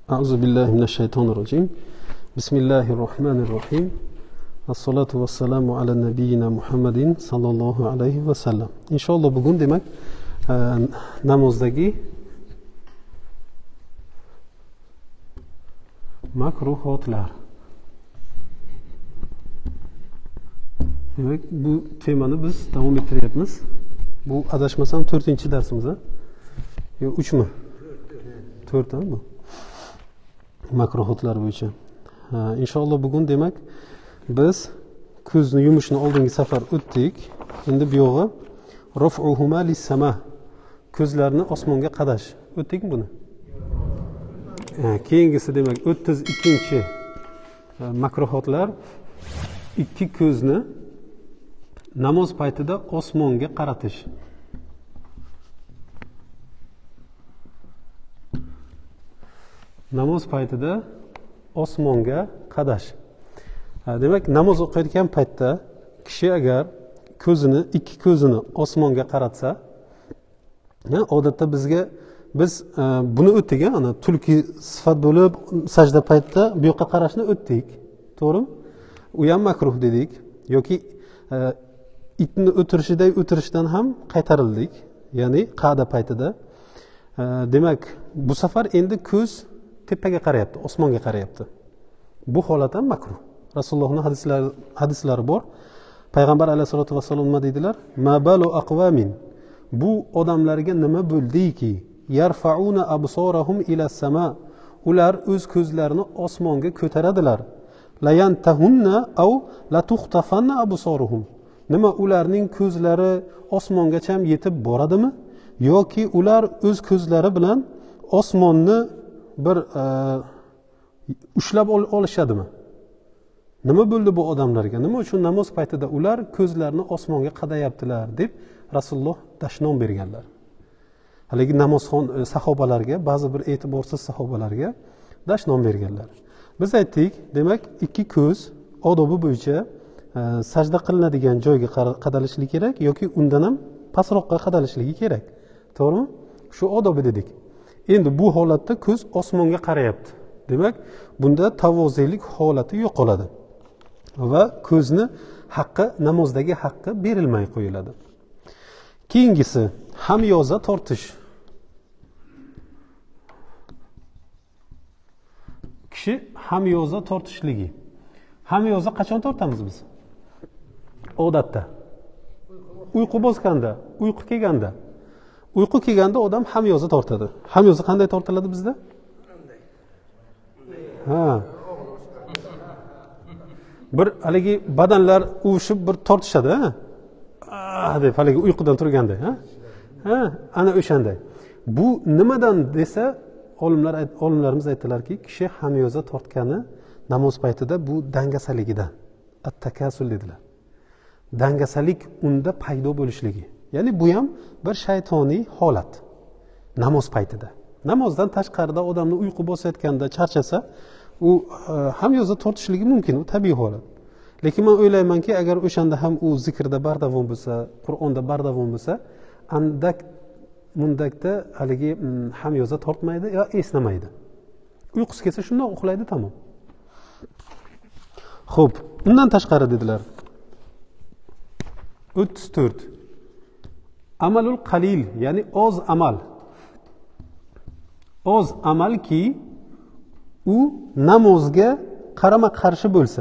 A'udzu billahi mineşşeytanir racim. Bismillahirrahmanirrahim. Assalatu vassalamu ala nabiyyina Muhammedin sallallohu alayhi ve sellem. İnşallah bugün demek namozdagi makruhotlar. Demek bu temani biz davom ettiryapmiz. Bu adashmasam 4-darsimiz. Yo 3 mi? 4 bu. Makruhotlar bo'yicha. Inshaalloh bugun demak biz ko'zni yumishni oldingi safar o'tdik. Endi bu yog'i raf'uhuma lis-sama. Ko'zlarni osmonga qadash. O'tdikmi buni? Keyingisi demak 32-chi makruhotlar ikki ko'zni namoz paytida osmonga qaratish. Namoz paytida osmonga qadash. Demak, namoz o'qiyotgan paytda kishi agar ikki ko'zini osmonga qaratsa, odatda biz buni o'tdik, ana tulki sifat bo'lib sajda paytida bu yoqqa qarashni o'tdik. To'g'rimi? U ham makruh dedik yoki itni o'tirishdan ham qaytarildik. Ya'ni qa'da paytida. Demak, bu safar endi ko'z tepaga qarayapti, osmonga qarayapti. Bu holat ham makruh. Rasulullohning hadislari bor. Payg'ambar alayhisolatu vasallam nima deydilar? Mabalu aqwamin. Bu odamlarga nima bo'ldiki, yarfa'una absorahum ila sama. Ular o'z ko'zlarini osmonga ko'taradilar. Layantahunna aw la tukhtafanna absoruhum. Nima ularning ko'zlari osmongacha yetib boradimi yoki ular o'z ko'zlari bilan osmonni bir ushlab olishadimi? Nima bo'ldi bu odamlarga? Nima uchun namoz paytida ular ko'zlarini osmonga qadayaptilar deb Rasululloh dashnom berganlar. Haligi namozxon sahobalarga, ba'zi bir e'tiborsiz sahobalarga dashnom berganlar. Biz aytdik, demak, ikki ko'z odobi bo'yicha sajda qilinadigan joyga qadalishligi kerak yoki undan ham pastroqqa qadalishligi kerak. To'g'rimi? Shu odobi dedik. Endi bu holatda ko'z osmonga qarayapti. Demak, bunda tavozelik holati yo'qoladi va ko'zni haqqi, namozdagi haqqi berilmay qo'yiladi. Keyingisi hamyoza tortish. Kishi hamyoza tortishligi. Hamyoza qachon tortamiz biz? Odatda. Uyqu bosganda, uyqu kelganda. Uyqu kelganda odam hamyoza tortadi. Hamyoza qanday tortiladi bizda? Bir haligi badanlar uvushib bir tortishadi, deb haligi uyqudan turganda, ana o'shanday. Bu nimadan desa, olimlarimiz aytdilarki, kishi hamyoza tortgani namoz paytida bu dangasaligidan, at-takasul dedilar. Dangasalik unda paydo bo'lishligi. Ya'ni bu ham bir shaytoniy holat namoz paytida. Namozdan tashqarida odamni uyqu bosayotganda charchasa, u hamyoza tortishligi mumkin, u tabiiy holat. Lekin men o'ylaymanki, agar o'shanda ham u zikrda bardavom bo'lsa, Qur'onda bardavom bo'lsa, andak mundakda haligi hamyoza tortmaydi yo eslamaydi. Uyqusi kelsa shundoq uxlaydi, tamom. Xo'p, undan tashqari dedilar. 34. Amalul qalil, ya'ni oz amal. Oz amalki u namozga qarama-qarshi bo'lsa.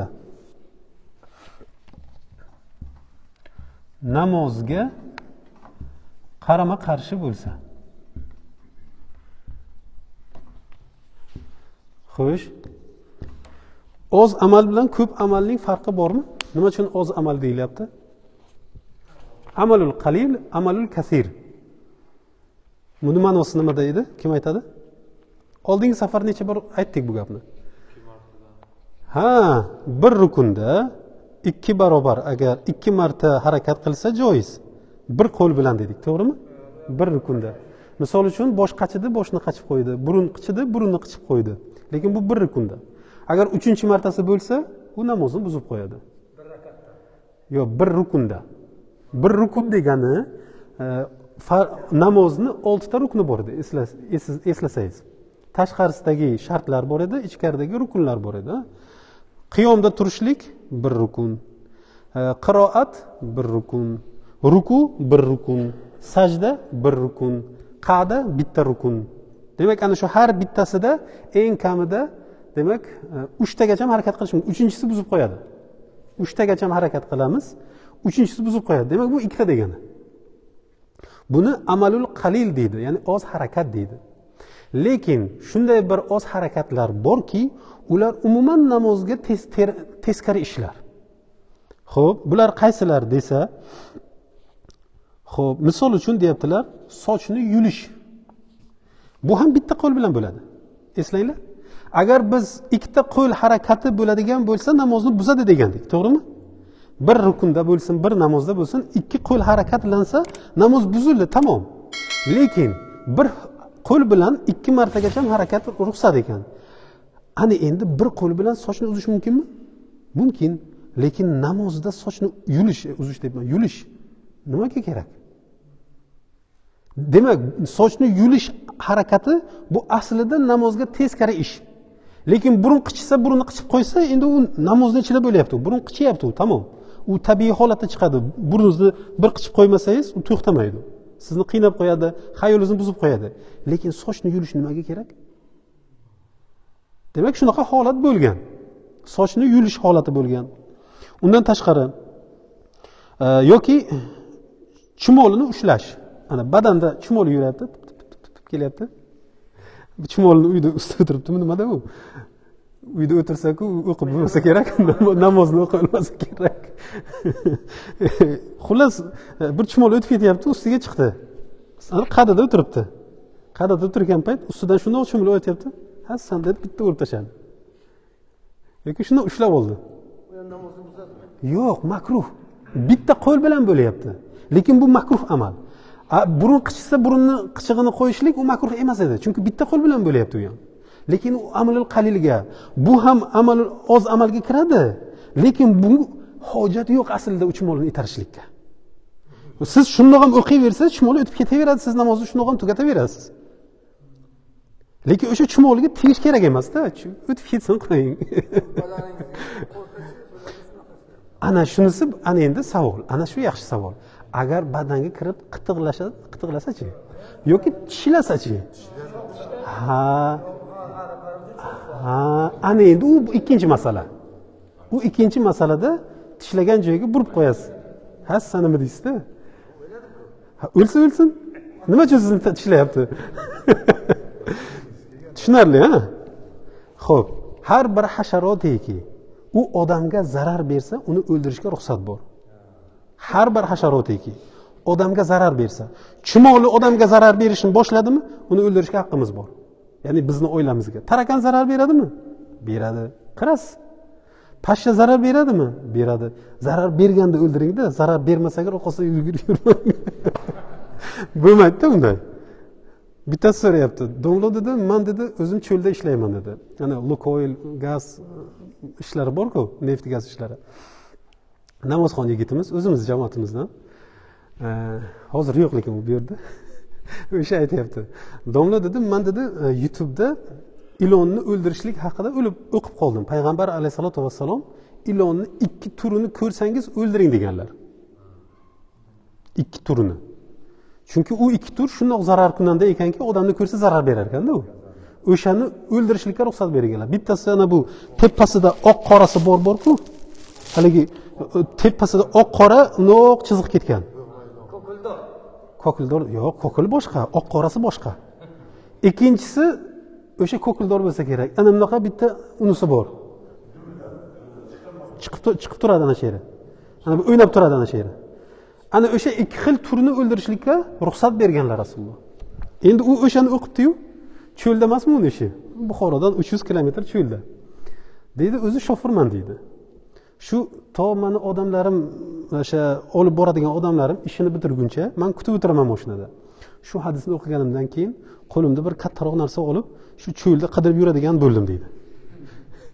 Namozga qarama-qarshi bo'lsa. Xo'sh. Oz amal bilan ko'p amalning farqi bormi? Nima uchun oz amal deyilyapti? Amalul qalil, amalul kasir. Buni ma'nosi nimada edi? Kim aytadi? Oldingi safar necha bor aytdik bu gapni? Bir rukunda 2 barobar agar 2 marta harakat qilsa joiz. Bir qo'l bilan dedik, to'g'rimi? Bir rukunda. Misol uchun bosh qachidi, boshni qachib qo'ydi, burun qichidi, burunni qichib qo'ydi. Lekin bu bir rukunda. Agar 3-martasi bo'lsa, u namozni buzib qo'yadi. Bir rakatda. Yo'q, bir rukunda. Bir rukun degani namozni 6 ta rukni bor edi, eslasangiz. tashqarisidagi shartlar bor edi, ichkaridagi rukunlar bor edi. Qiyomda turishlik bir rukun, qiroat bir rukun, ruku bir rukun, sajda bir rukun, qa'da bitta rukun. Demak, ana shu har bittasida eng kamida demak 3 tagacha harakat qilish mumkin. 3-inchisi buzib qo'yadi. 3 tagacha harakat qilamiz, 3-inchisi buzib qo'yadi. Demak, bu 2 ta degani. Buni amalul qalil deydi, ya'ni oz harakat deydi. Lekin shunday bir oz harakatlar borki, ular umuman namozga teskari ishlar. Xo'p, bular qaysilar desa, xo'p, misol uchun deyaptilar, sochni yulish. Bu ham bitta qo'l bilan bo'ladi. Eslanglar. Agar biz ikkita qo'l harakati bo'ladigan bo'lsa, namozni buzadi degandik, to'g'rimi? Bir rukunda bo'lsin, bir namozda bo'lsin, ikki qo'l harakatlansa, namoz buzildi, tamom. Lekin bir qo'l bilan 2 martagacha harakat ruxsat ekan. Ana endi bir qo'l bilan sochni uzish mumkinmi? Mumkin. Lekin namozda sochni uzish deyapman, yulish nimaga kerak? Demak, sochni yulish harakati bu aslida namozga teskari ish. Lekin burun qichisa, burunni qichib qo'ysa, endi u namozni ichida bo'lyapti. Burun qichyapti, tamom. U tabiiy holatda chiqadi. Burningizni bir qichib qo'ymasangiz, u to'xtamaydi. Sizni qiynab qo'yadi, xayolingizni buzib qo'yadi. Lekin sochni yulish nimaga kerak? Demak, shunaqa holat bo'lgan. Sochni yulish holati bo'lgan. Undan tashqari yoki chumolini ushlash. Ana badanda chumol yuradi, kelyapti. Bu chumolni uyda ustida o'tiribdimi, nimada u? Uyda o'tirsa-ku, o'qib bo'lmasa kerak, namozni o'qib olmasa kerak. Xullas, bir chumol o'tib ketyapti, ustiga chiqdi. Ana qadada o'tiribdi. Qadada o'tirgan payt ustidan shunday chumol o'tyapti. Ha, san deb bitta urib tashladi. Yoki shuni ushlab oldi. Namozni buzadimi? Yo'q, makruh. Bitta qo'l bilan bo'lyapti. Lekin bu makruh amal. Burun qichisa, burunni qichig'ini qo'yishlik u makruh emas edi. Chunki bitta qo'l bilan bo'lyapti u ham. Lekin u amalul qalilga, bu ham amalul oz amalga kiradi. Lekin bu hojat yo'q aslida chumolni itarishlikka. Siz shundoq ham o'qiyversangiz, chumol o'tib ketaveradi, siz namozni shundoq ham tugataverasiz. Lekin o'sha chumolga tegish kerak emas-da, o'tib ketsin qo'ying. Ana shunisi, ana endi savol. Ana shu yaxshi savol. Agar badanga kirib qitiqlasa-chi? Yoki tishlasa-chi? Ana endi u ikkinchi masala. U ikkinchi masalada tishlagan joyiga burib qo'yasiz. Ha, siz nima deysiz-da? O'lsin. Nima uchun sizni tishlayapti? Tushunarli, ha? Xo'p, har bir hasharotiki u odamga zarar bersa, uni o'ldirishga ruxsat bor. Har bir hasharotiki odamga zarar bersa, chumoli odamga zarar berishni boshladimi, uni o'ldirishga haqqimiz bor. Ya'ni bizni o'ylamizga. Tarakan zarar beradimi? Beradi. Qarasiz. Pashsha zarar beradimi? Beradi. Zarar berganda o'ldiringda, zarar bermasaga orqasiga yurmang. Bo'lmaydi-da unday. Bittasi so'rayapti. Domlo dedi, men dedi, o'zim cho'lda ishlayman dedi. Ana Lukoil gaz ishlari bor-ku, neft gaz ishlari. Namozxon yigitimiz, o'zimiz jamoatimizdan. Hozir yo'q lekin u bu yerda. O'sha aytayapti. Domlo dedi, men dedi, YouTube'da ilonni o'ldirishlik haqida o'qib qoldim. Payg'ambar alayhisolatu vassalom ilonni 2 turini ko'rsangiz o'ldiring deganlar. 2 turini. Chunki u 2 tur shundoq zarar kunanda ekanki, odamni ko'rsa zarar berar ekanda u. O'shani o'ldirishlikka ruxsat berganlar. Bittasi ana bu tepasida oq qorasi bor-ku. Haligi tepasida oq qora unoq chiziq ketgan. Kokildor. Kokildor yo'q, kokil boshqa, oq qorasi boshqa. Ikkinchisi o'sha kokildor bo'lsa kerak. Ana bunaqa bitta unisi bor. Chiqib turadi ana shu yerda. Ana bu o'ynab turadi ana shu yerda. Ana o'sha 2 xil turni o'ldirishlikka ruxsat berganlar Rasululloh. Endi u o'shani o'qibdi-yu, cho'lda emasmi uni ishi? Buxorodan 300 kilometr cho'lda. Deydi, o'zi shofirman deydi. Shu to meni odamlarim, o'sha olib boradigan odamlarim ishini bitirguncha men kutib o'tiraman mashinada. Shu hadisni o'qiganimdan keyin qo'limda bir kattaroq narsa olib, shu cho'lda qidirib yuradigan bo'ldim deydi.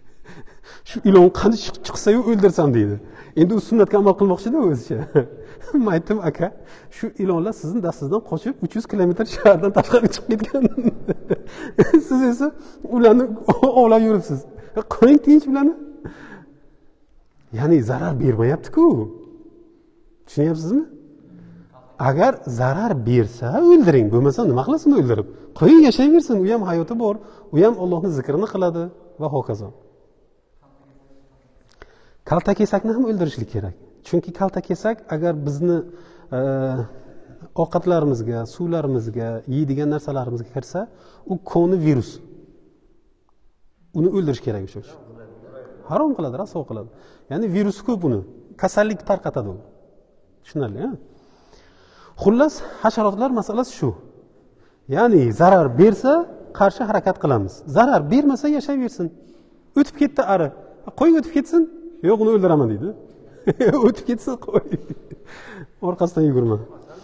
Shu ilon qani chiqsa-yu o'ldirsam deydi. Endi u sunnatga amal qilmoqchi-da o'zicha. Men aytdim, aka, shu ilonlar sizning dastingizdan qochib 300 kilometr shahardan tashqariga chiqib ketgan. Siz esa ularni ovlab yuribsiz. Qo'ying tinch ularni. Ya'ni zarar bermayapti-ku. Tushunyapsizmi? Agar zarar bersa o'ldiring, bo'lmasa nima qilasizmi o'ldirib? Qo'ying yashayversin, u ham hayoti bor, u ham Allohning zikrini qiladi va hokazo. Kaltakesakni ham o'ldirishlik kerak. Chunki kaltakesak agar bizni ovqatlarimizga, suvlarimizga, yeydigan narsalarimizga kirsa, u koni virus. Uni o'ldirish kerak o'sha. Harom qiladi, raso qiladi. Ya'ni virus ko'p uni, kasallik tarqatadi u. Tushunarli, ha? Xullas, hasharotlar masalasi shu. Ya'ni zarar bersa, qarshi harakat qilamiz. Zarar bermasa yashayversin. O'tib ketdi ari. Qo'y o'tib ketsin. Yo'q, uni o'ldiraman deydi. O'tib ketsin, qo'y. Orqasidan yugurma.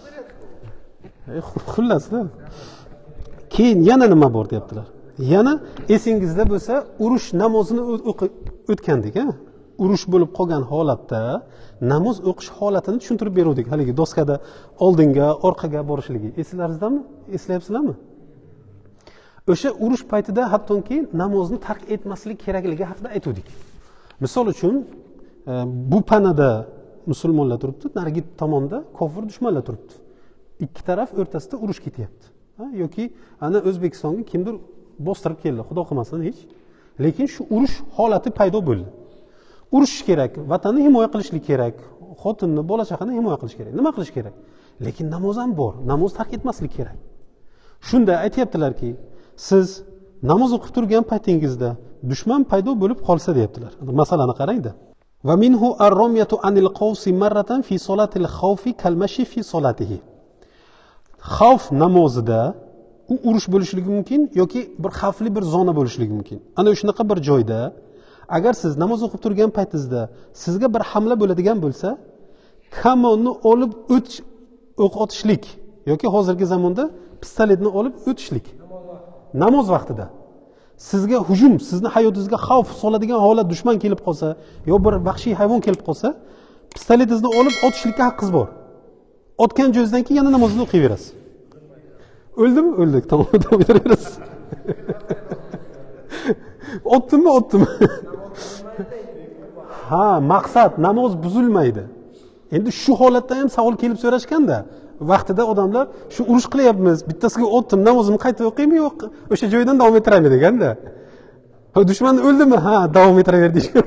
Xullasda. Keyin yana nima bor deyaptilar. Yana esingizda bo'lsa, urush namozini o'tgandik, ha? Urush bo'lib qolgan holatda namoz o'qish holatini tushuntirib beruvdik. Haligi doskada oldinga, orqaga borishligi. Eslaringizdanmi? Eslayapsizlarmi? O'sha urush paytida hattoki namozni tark etmaslik kerakligi haqida aytuvdik. Misol uchun, bu panada musulmonlar turibdi, narigi tomonda kofir dushmanlar turibdi. Ikki taraf o'rtasida urush ketyapti. Yoki ana O'zbekistonga kimdir bostirib keldi, xudo qilmasin hech. Lekin shu urush holati paydo bo'ldi. Urushish kerak, vatanni himoya qilishlik kerak, xotinni, bola chaqani himoya qilish kerak. Nima qilish kerak? Lekin namoz ham bor. Namoz tark etmaslik kerak. Shunda aytayaptilarki, siz namoz o'qib turgan paytingizda dushman paydo bo'lib qolsa deyaptilar. Masalani qarangda. Va minhu ar-ramyatu anil qawsi marratan fi solatil khawfi kalmashi fi solatihi. Xavf namozida u urush bo'lishligi mumkin yoki bir xavfli bir zona bo'lishligi mumkin. Ana shunaqa bir joyda agar siz namoz o'qib turgan paytingizda sizga bir hamla bo'ladigan bo'lsa, kamonni olib o'q otishlik yoki hozirgi zamonda pistoletni olib o'tishlik. Namoz vaqtida sizga hujum, sizni hayotingizga xavf soladigan holat dushman kelib qolsa, yo bir vahshiy hayvon kelib qolsa, pistoletingizni olib otishlikka haqqingiz bor. Otgan joyingizdan keyin yana namozni o'qiyverasiz. O'ldimi? O'ldik. Tamom, davom etaverasiz. Otdimmi? Otdim. Ha, maqsad namoz buzilmaydi. Endi shu holatda ham savol kelib so'rashganda, vaqtida odamlar shu urush qilyapmiz, bittasiga otdim, namozimni qayta o'qiymi yo'q, o'sha joydan davom etiraman deganda. Ha, dushman o'ldimi? Ha, davom etiraver deyishgan.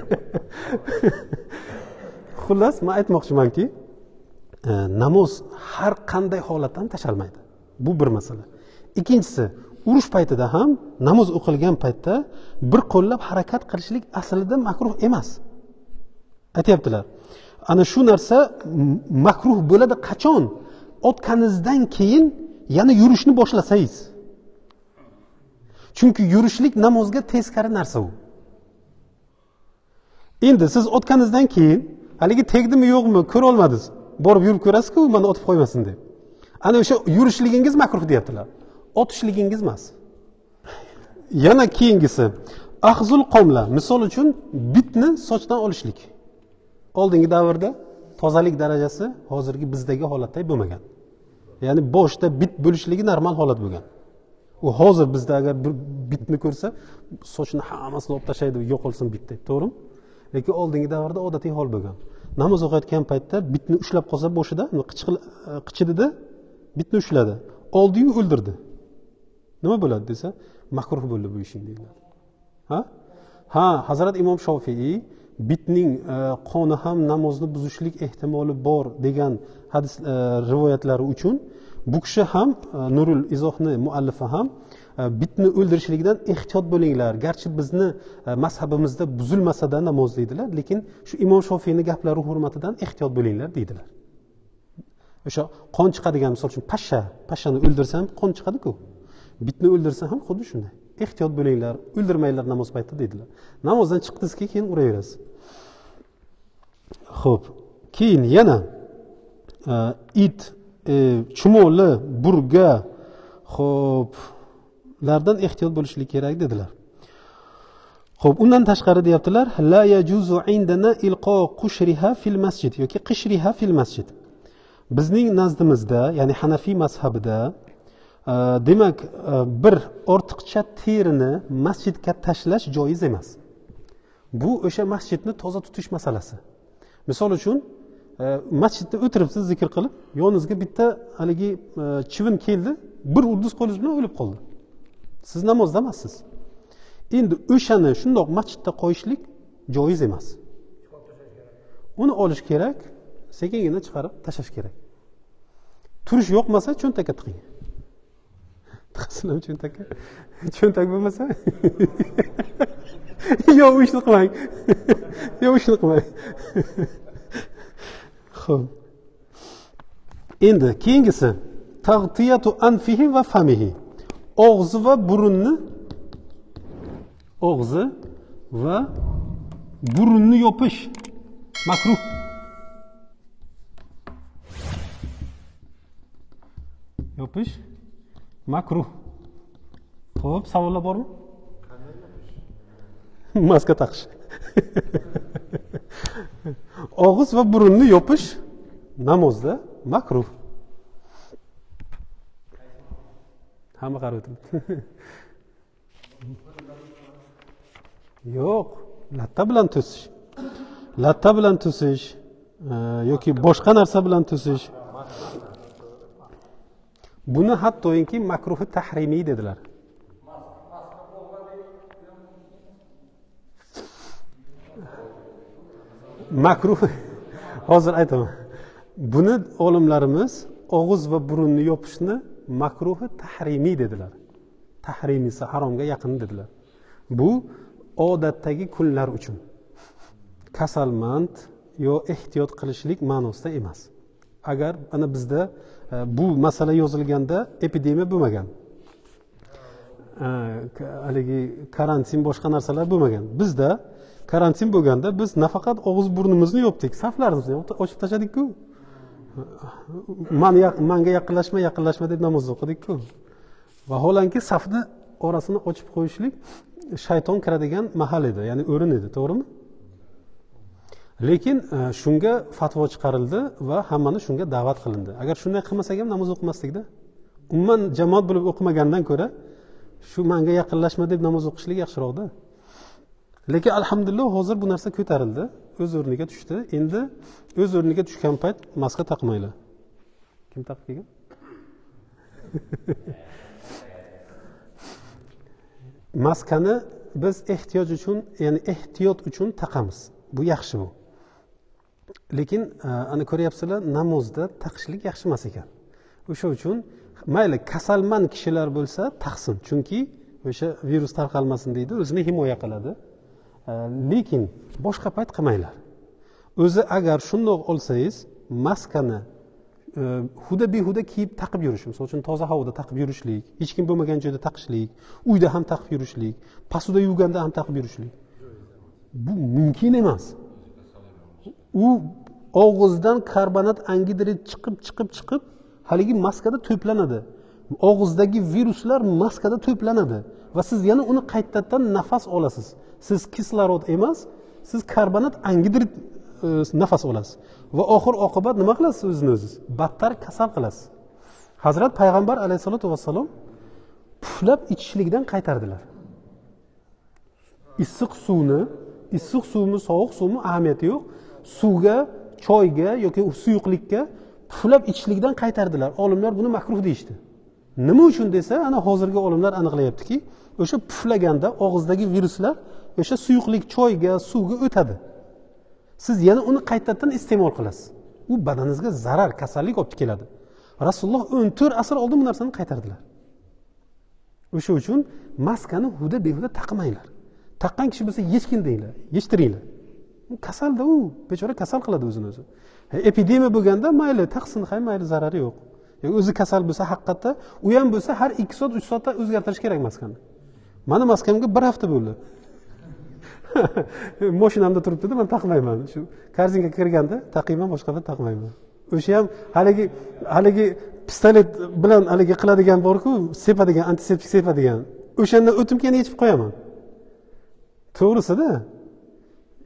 Xullas, men aytmoqchimanki, namoz har qanday holatda ham tashalmaydi. Bu bir masala. Ikkinchisi, urush paytida ham namoz o'qilgan paytda bir qo'llab harakat qilishlik aslida makruh emas. Aytayaptilar. Ana shu narsa makruh bo'ladi qachon? Otganingizdan keyin yana yurishni boshlasangiz. Chunki yurishlik namozga teskari narsa u. Endi siz otganingizdan keyin haligi tegdimi yo'qmi ko'ra olmadingiz. Borib yurib ko'rasiz-ku, meni otib qo'ymasin deb. Ana o'sha yurishligingiz makruh deyaptilar. Otishligingiz emas. Yana keyingisi axzul qomla, misol uchun bitni sochdan olishlik. Oldingi davrda tozalik darajasi hozirgi bizdagi holatday bo'lmagan. Ya'ni boshda bit bo'lishligi normal holat bo'lgan. U hozir bizda agar bir bitni ko'rsa, sochni hammasini olib tashlaydi, yo'qolsin bit deb, to'g'rimi? Lekin oldingi davrda odatiy hol bo'lgan. Namoz o'qiyotgan paytda bitni ushlab qolsa boshida, qichidida bitni ushladi. Oldi-yu o'ldirdi. Nima bo'ladi desa, makruh bo'ldi bu ishing deyiladi. Ha, Hazrat Imom Shofiy bitning qoni ham namozni buzishlik ehtimoli bor degan hadis rivoyatlari uchun bu kishi ham Nurul Izohni muallifi ham bitni o'ldirishlikdan ehtiyot bo'linglar. Garchi bizni mazhabimizda buzilmasa-da namoz deydilar, lekin shu Imom Shofiyning gaplari hurmatidan ehtiyot bo'linglar deydilar. O'sha qon chiqadigan, misol uchun pashshani o'ldirsam qon chiqadi-ku. Bitni o'ldirsa ham xuddi shunday. Ehtiyot bo'linglar, o'ldirmanglar namoz paytida dedilar. Namozdan chiqdingizki, keyin uraverasiz. Xo'p, keyin yana it, chumoli, burga, xo'p, lardan ehtiyot bo'lishlik kerak dedilar. Xo'p, undan tashqari deyaptilar, la yajuzu indana ilqo qushriha fil masjid yoki qishriha fil masjid. bizning nazdimizda, ya'ni Hanafiy mazhabida demak bir ortiqcha terini masjidga tashlash joiz emas. Bu o'sha masjidni toza tutish masalasi. Misol uchun masjidda o'tiribsiz zikr qilib, yoningizga bitta haligi chivin keldi, bir ulduz qo'lingiz bilan o'lib qoldi. Siz namozda emassiz. Endi o'shani shundoq masjidda qo'yishlik joiz emas. Uni olish kerak, sekingina chiqarib tashlash kerak. Turish yo'qmasa cho'ntakka tiqing. Tiqasizlarmi cho'ntakka? Cho'ntak bo'lmasa yo'q, u ishni qilmang. Yo'q, u ishni qilmang. Xo'p. Endi keyingisi tag'tiyatu anfihi va famihi. Og'zi va burunni yopish makruh. Yopish makruh. Xo'p, savollar bormi? Maska taqish. Og'iz va burunni yopish namozda makruh. Hamma qarab o'tiribdi. Yo'q, latta bilan to'sish yoki boshqa narsa bilan to'sish. Buni hattoki makruhi tahrimiy dedilar. Makruh, hozir aytaman. Buni olimlarimiz og'iz va burunni yopishni makruhi tahrimiy dedilar. Tahrimisi haromga yaqin dedilar. Bu odatdagi kunlar uchun. Kasalmand yo ehtiyot qilishlik ma'nosida emas. Agar ana bizda bu masala yozilganda epidemiya bo'lmagan. Haligi karantin boshqa narsalar bo'lmagan. Bizda karantin bo'lganda biz nafaqat og'iz burnimizni yopdik, saflarimizni ochib tashladik-ku. Menga yaqinlashma deb namoz o'qidik-ku. Vaholanki safni orasini ochib qo'yishlik shayton kiradigan mahal edi, ya'ni o'rin edi, to'g'rimi? Lekin shunga fatvo chiqarildi va hammani shunga da'vat qilindi. Agar shunday qilmasak ham namoz o'qimasdik-da. Umuman jamoat bo'lib o'qimagandan ko'ra shu menga yaqinlashma deb namoz o'qishlik yaxshiroqda. Lekin alhamdulillah hozir bu narsa ko'tarildi, o'z o'rniga tushdi. Endi o'z o'rniga tushgan payt maska taqmanglar. Kim taqib kelgan? Maskani biz ehtiyoj uchun, ya'ni ehtiyot uchun taqamiz. Bu yaxshi bu. Lekin ana ko'ryapsizlar, namozda taqishlik yaxshi emas ekan. O'sha uchun mayli kasalmand kishilar bo'lsa taqsin, chunki o'sha virus tarqalmasin deydi, o'zini himoya qiladi. Lekin boshqa payt qilmanglar. O'zi agar shundoq olsangiz, maskani huda-behuda kiyib taqib yurish, misol uchun toza havoda taqib yurishlik, hech kim bo'lmagan joyda taqishlik, uyda ham taqib yurishlik, pasuda yuvganda ham taqib yurishlik. Bu mumkin emas. U og'izdan karbonat angidrid chiqib haligi maskada to'planadi. Og'izdagi viruslar maskada to'planadi va siz yana uni qaytadan nafas olasiz. Siz kislorod emas, siz karbonat angidrid nafas olasiz va oxir oqibat nima qilasiz o'zingiz? Battar kasal qilasiz. Hazrat payg'ambar alayhisolatu vassalom puflab ichishlikdan qaytardilar. Issiq suvni, sovuq suvni ahamiyati yo'q. Suvga, choyga yoki suyuqlikka puflab ichishlikdan qaytardilar. Olimlar buni makruh deyishdi. Nima uchun desa, ana hozirgi olimlar aniqlayaptiki, o'sha puflaganda og'izdagi viruslar o'sha suyuqlik, choyga, suvga o'tadi. Siz yana uni qaytadan iste'mol qilasiz. U badaningizga zarar, kasallik olib keladi. Rasululloh 14 asr oldin bu narsani qaytardilar. O'sha uchun maskani huda-behuda taqmanglar. Taqqan kishi bo'lsa yechkin deinglar, yechtiringlar. Kasalda u, bechora kasal qiladi o'zini o'zi. Epidemiya bo'lganda mayli taqsin, ham mayli zarari yo'q. O'zi kasal bo'lsa haqiqatda, u ham bo'lsa har 2 soat, 3 soatda o'zgartirish kerak maskani. Meni maskamga 1 hafta bo'ldi. Mashinamda turibdi-da, men taqmayman. Shu korzinga kirganda taqiyman, boshqada taqmayman. O'sha ham haligi pistolet bilan haligi qiladigan bor-ku, sepadigan, antiseptik sepadigan. O'shandan o'tib keyin yechib qo'yaman. To'g'risi-da.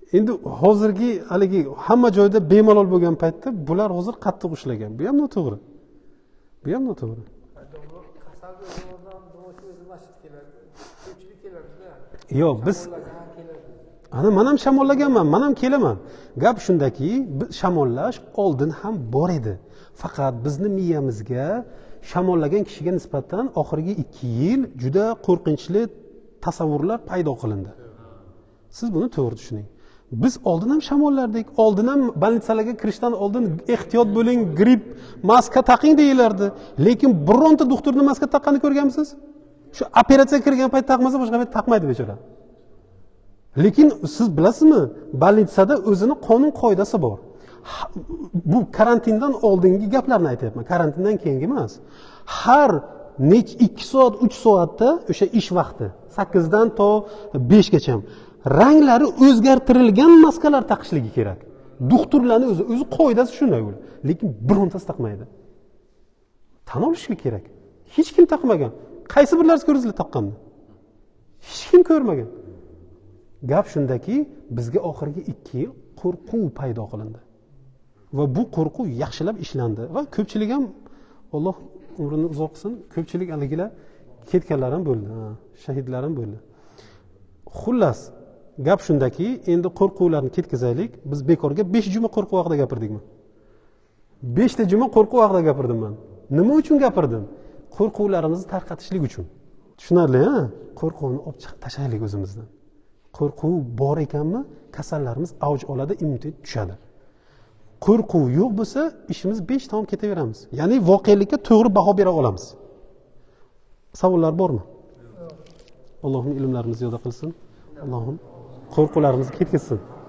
endi hozirgi haligi hamma joyda bemalol bo'lgan paytda bular hozir qattiq ushlagan. Bu ham noto'g'ri. Bu ham noto'g'ri. Kasalga o'rnidan o'zi masjid keladi. Ko'pchilik keladi-da. Yo'q, biz ana men ham shamollaganman, men ham kelaman. Gap shundaki, shamollash oldin ham bor edi. Faqat bizni miyamizga shamollagan kishiga nisbatan oxirgi 2 yil juda qo'rqinchli tasavvurlar paydo qilindi. Siz buni to'g'ri tushuning. Biz oldin ham shamollardik, oldin ham больницаlarga kirishdan oldin ehtiyot bo'ling, gripp, maska taqing deyilardi. Lekin bironta doktorning maska taqqanini ko'rganmisiz? Shu operatsiyaga kirgan payt taqmasa boshqa payt taqmaydi bechora. Lekin siz bilasizmi, больницада o'zini qonun qoidasi bor. Bu karantindan oldingi gaplarni aytayapman, karantindan keyingi emas. Har 2 soat, 3 soatda o'sha ish vaqti 8 dan to 5 gacha ranglari o'zgartirilgan maskalar taqishligi kerak. Doktorlarning o'zi qoidasi shunday bo'ladi. Lekin birontasi taqmaydi. Tan olishlik kerak. Hech kim taqmagan. Qaysi birlaringiz ko'rdingizlar taqqanni? Hech kim ko'rmagan. Gap shundaki, bizga oxirgi 2 yil qo'rquv paydo qilindi. Va bu qo'rquv yaxshilab ishlandi va ko'pchilik ham Alloh umrini uzoq qilsin, ko'pchilik aligilar ketganlar ham bo'ldi, shahidlar ham bo'ldi. Xullas, gap shundaki, endi qo'rquvlarni ketkazaylik. Biz bekorga 5 juma qo'rquv haqida gapirdikmi? 5 ta juma qo'rquv haqida gapirdim men. Nima uchun gapirdim? Qo'rquvlarimizni tarqatishlik uchun. Tushunarli, ha? Qo'rquvni olib chiqib tashlaylik o'zimizdan. Qo'rquv bor ekanmi, kasallarimiz avj oladi, immunitet tushadi. Qo'rquv yo'q bo'lsa, ishimiz 5 tom ketaveramiz. Ya'ni voqelikka to'g'ri baho bera olamiz. Savollar bormi? Allohning ilmlarini ziyoda qilsin. Allohim qo'rquvlarimizni ketkazsin.